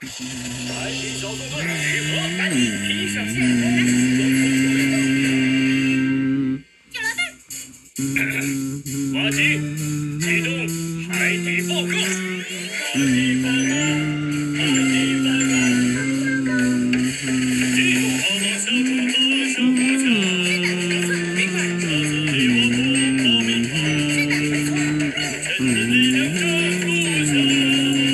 海底小纵队集合，赶紧提上线！有了蛋！马吉，启动海底报告！海底报告！海底报告！记住好好相处，好好相处。明白。这次给我不报名牌。是的，没错。全体力量站住下！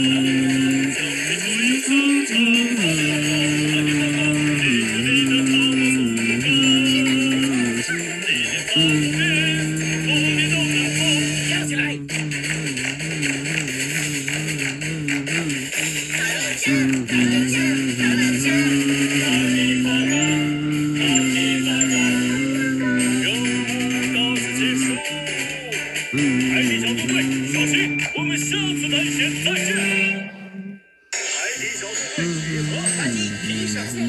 海底小纵队，小心！我们下次探险再见。海底小纵队集合，赶紧提上线！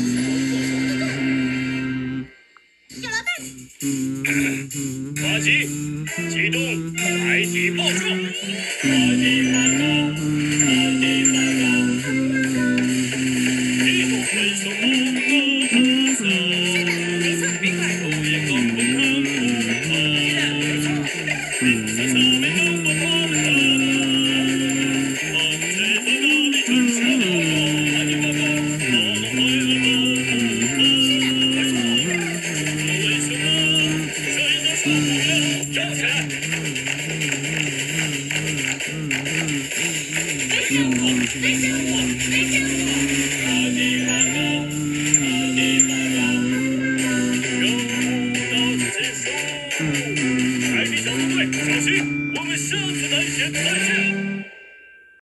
有了蛋！马吉，启动海底报告！海底报告！海底报告！记住分手后的特色。没错，明白。不言光不看不怕。 没见过。